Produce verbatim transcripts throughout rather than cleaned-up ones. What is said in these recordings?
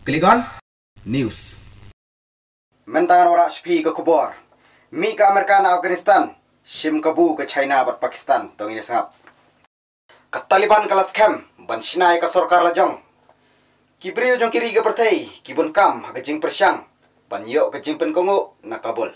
Klik on News. Mentangan orang sepi ke kubur. Mi ke Amerika na Afghanistan. Shim kabu ke China bat Pakistan. Tong ini sangap. Ke Taliban kalas kem. Ban sinai ke sorkar lajong. Kibriyo jong kiri ke pertai. Kibun kam ha ke jing persyang. Ban yok ke jing penkongu na Kabul.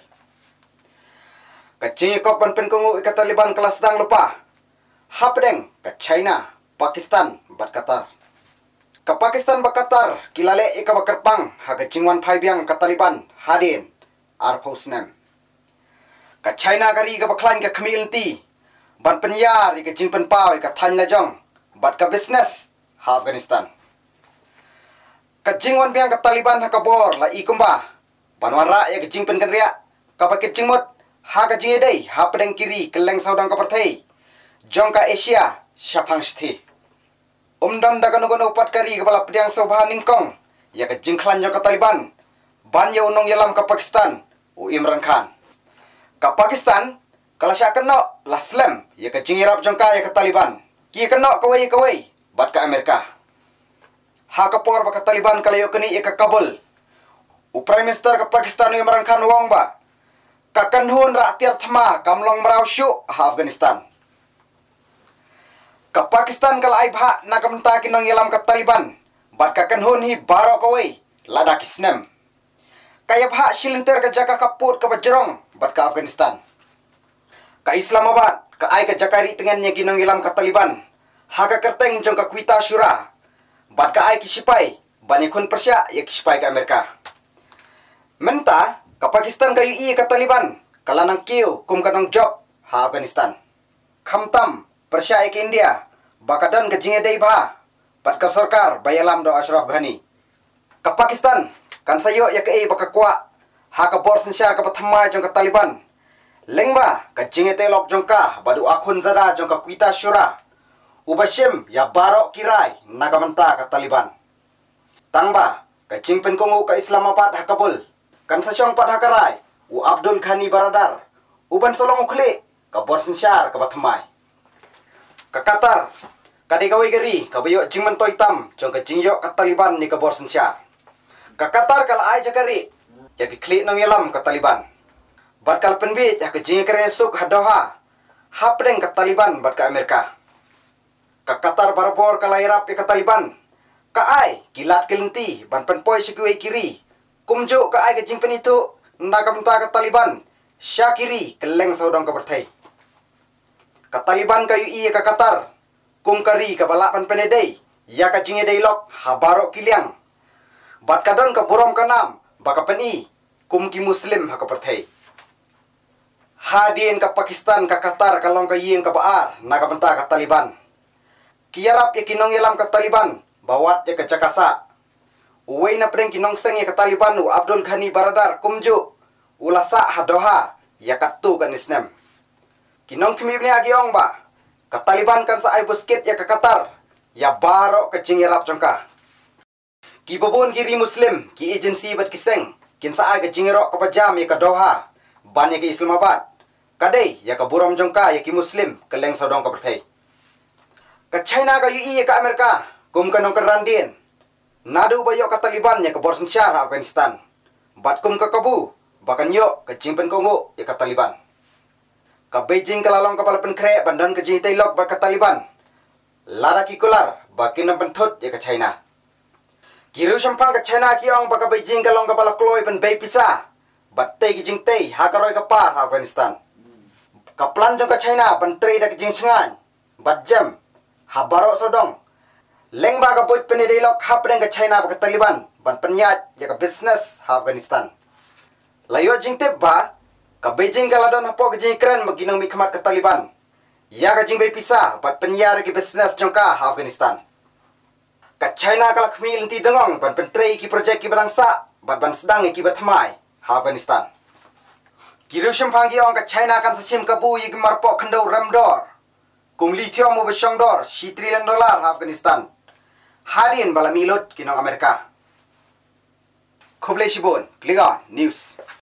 Ke jing kop ban penkongu ke Taliban kalas dang lupa. Hapdeng ke China, Pakistan bat Qatar. Ke Pakistan bat Qatar kilale ika bakerpang ha ke jingwan phaibyang ke Taliban hadin arphosnem. Ke China kari ke baklan ke khmilti ban penyar ke jing penpau ke than lajong bat ke business ha Afghanistan. Ke jingwan biang ke Taliban ha kabor la ikumba banwan ra ya ke jing pen kenria ka bakit jingmut ha ke jing dei ha pedeng kiri ke leng saudang ke perthai jong ka Asia syapang sthi. Umdan da kanu kanu upat kari kepala pediang sobahan ningkong ya ke jingklan jong ke Taliban ban ya unong yalam ke Pakistan u Imran Khan. Ke Pakistan kalau syak keno la slam ya ke jingirap jong ka ya ke Taliban ki keno kawai kawai bat ke Amerika. Ha ke por ba ke Taliban kalau yo keni ya ke Kabul. U Prime Minister ke Pakistan u Imran Khan wong ba ka kanhun ra tiar thama kamlong marau syu ha Afghanistan. Ke Pakistan kalau ai bha na kamta kinong yalam ke Taliban bat ka kanhun hi baro kawai lada kisnem. Kaya bha silinter ke jaka kaput ke bajrong bat ke Afghanistan. Ke Islamabad ke ai ke jakari tengannya kinong yalam ke Taliban ha ka kerteng jong ke Quetta Shura bat ka ai kisipai bani kun persya ya kisipai ke Amerika. Menta ke Pakistan ke U I ke Taliban kalanang kiu kum kanong job ha Afghanistan. Khamtam persya ke India bakadan ke jinge dei bah bat ke sarkar bayalam do Ashraf Ghani. Ke Pakistan kan sayo ya ke ei bakakwa ha ke bor sensyar ke pathama jong ke Taliban. Lengba ke jinge telok jong ka badu akhun zada jong ke Quetta Shura. Ubashim ya barok kirai nagamanta ke Taliban. Tangba ke jing penkongu ke Islamabad ha Kabul. Kan sasyong pat ha karai u Abdul Ghani Baradar. Uban solong ukli ke bor sensyar ke pathmai. Ke Qatar kadi gawi geri ka bayo jingman toy tam jong ke jingyo ke Taliban ni ke bor sensyar. Ke Qatar kal ai jakari ya ke klik nang yalam ke Taliban. Bat kal penbit ya ke jinge keren suk ha Doha. Hapdeng ke Taliban bat ke Amerika. Ke Qatar barbor kal irap ke Taliban. Ka ai kilat kelenti ban penpoi sikui kiri. Kumjo ka ai ke jing penitu nagamta ke Taliban. Syakiri keleng saudang ke berthai. Ke Taliban ka U I ke Qatar kum kari ke balapan penedei ya ka jinge dailok habaro kiliang bat kadon ke burom kanam baka peni kum ki muslim ha ke perthai. Hadin ke Pakistan ke Qatar kalong ke ying ke baar naga benta ke Taliban. Kiarap ya kinong yalam ke Taliban bawat ya ke Jakasa. Uwei na preng kinong seng ya ke Taliban u Abdul Ghani Baradar kumju ulasa ha Doha ya katu kan isnem. Kinong kimi ni agiong ba ke Taliban kan sa ai busket ya ke Qatar ya baro ke jingirap jongka. Ki babon kiri muslim ki agency bat kiseng kin sa ai ke jingiro ke pajam ya ke Doha ban ya ke Islamabad kadai ya ke buram jongka ya ki muslim ke leng saudong ke perthai. Ke China ke U I ya ke Amerika kum kanong ke randin nadu bayo ke Taliban ya ke bor sensyar Afghanistan bat kum ke Kabu bakan yo ke jingpen kongo ya ke Taliban. Ke Beijing kelalong kepala penkre bandan ke jing tailok ba ke Taliban. Lara ki kular bakin nam penthut ya ke China. Kiru sampang ke China ki ong ba ke Beijing kalong kepala kloi pen bei pisa. Bat tei ki jing tei ha karoi ke par Afghanistan. Ke plan jong ke China ban trei da ke jing sengan. Bat jam ha barok sodong. Leng ba ke boit pen dailok ha pedeng ke China ba ke Taliban ban penyat ya ke business ha Afghanistan. Layo jing tip ba ke Beijing kaladon hapo ke jing keren maginong mi khamat ke Taliban. Ya ke jing bei pisah bat penyar ke business jongka Afghanistan. Ke China kala khmi lenti dengong ban pentrei ki projek ki balangsa bat ban sedang ki batmai Afghanistan. Kiru syempang ki ong ke China kan sesim kabu yi marpo kendo ramdor. Kum lithium mo besyongdor si trilion dolar Afghanistan. Hadin bala milut kinong Amerika. Khoblei sibon, Klik on News.